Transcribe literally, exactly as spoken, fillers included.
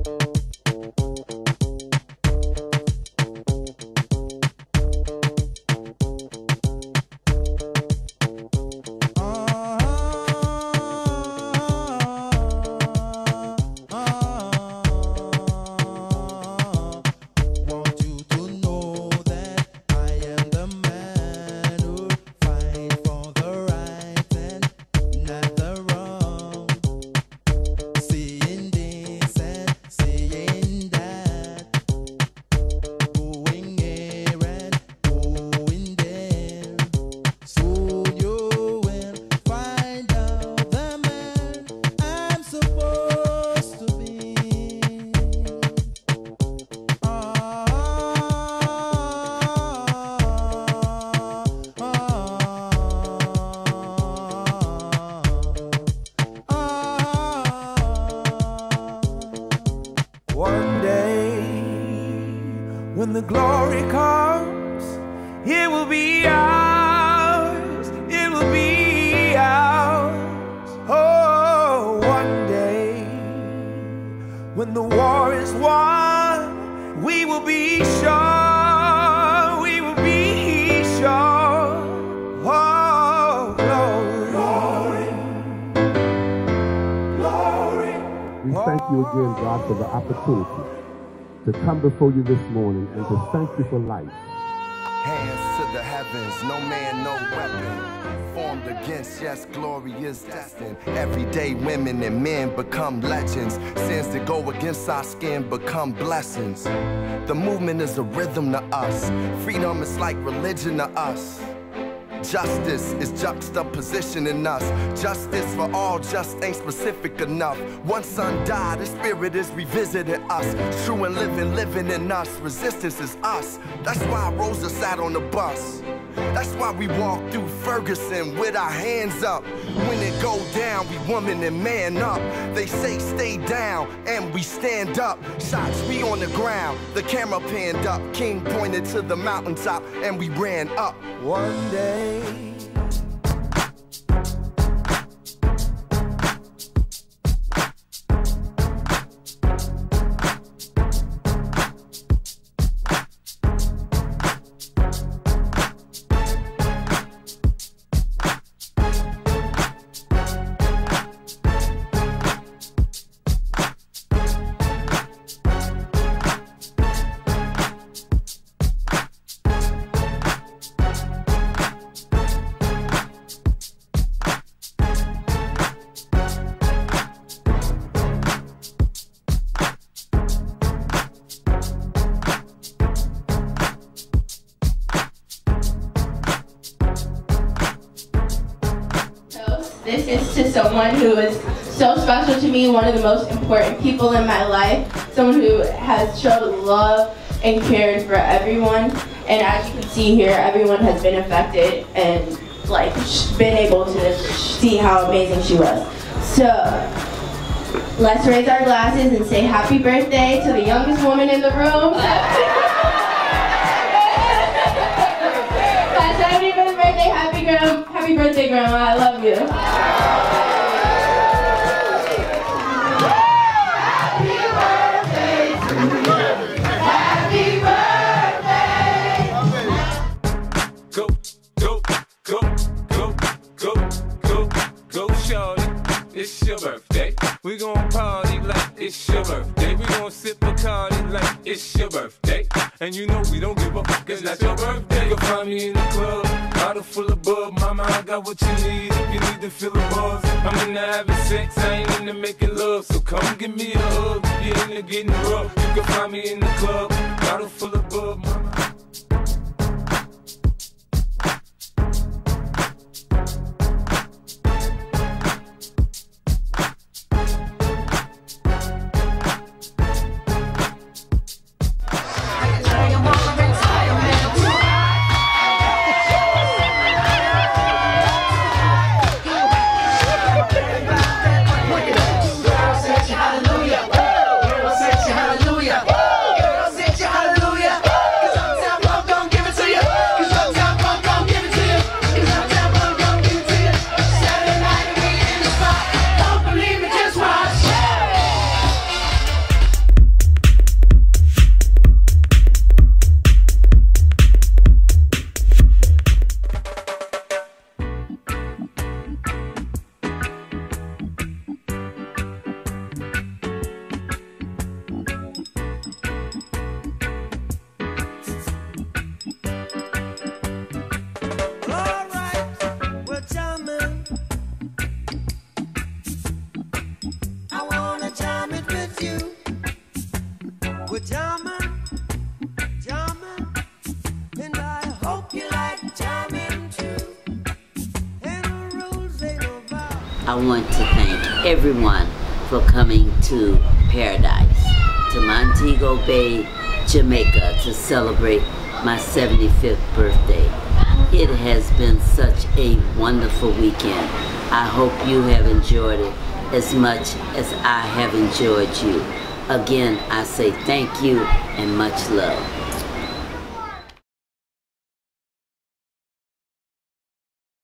When the glory comes, it will be ours, it will be ours. Oh, one day, when the war is won, we will be sure, we will be sure. Oh, glory, glory, glory. We thank you again, God, for the opportunity to come before you this morning and to thank you for life. Hands to the heavens, no man, no weapon formed against, yes, glory is destined. Everyday women and men become legends. Sins that go against our skin become blessings. The movement is a rhythm to us. Freedom is like religion to us. Justice is juxtaposition in us. Justice for all just ain't specific enough. One son died, the spirit is revisiting us. True and living, living in us. Resistance is us. That's why Rosa sat on the bus. That's why we walk through Ferguson with our hands up. When it go down, we woman and man up. They say stay down, and we stand up. Shots, we on the ground, the camera panned up. King pointed to the mountaintop, and we ran up. One day, this is to someone who is so special to me, one of the most important people in my life, someone who has shown love and cared for everyone. And as you can see here, everyone has been affected and like been able to see how amazing she was. So let's raise our glasses and say happy birthday to the youngest woman in the room. Happy birthday, happy grandma, happy birthday, grandma. I love you. Happy birthday. Go, go, go, go, go, go, go, shorty. It's your birthday. We gon' party like it's your birthday. We gon' sip Bacardi like it's your birthday. And you know we don't give a fuck, it's not your birthday. You'll find me in the club, bottle full of bub. Mama, I got what you need if you need to feel the buzz. I'm into having sex, I ain't into making love. So come give me a hug, if you're into getting rough. You can find me in the club, bottle full of bub. Mama. jamming, jamming, and I hope you like jamming too. And the rules ain't about. I want to thank everyone for coming to Paradise, to Montego Bay, Jamaica, to celebrate my seventy-fifth birthday. It has been such a wonderful weekend. I hope you have enjoyed it as much as I have enjoyed you. Again, I say thank you and much love.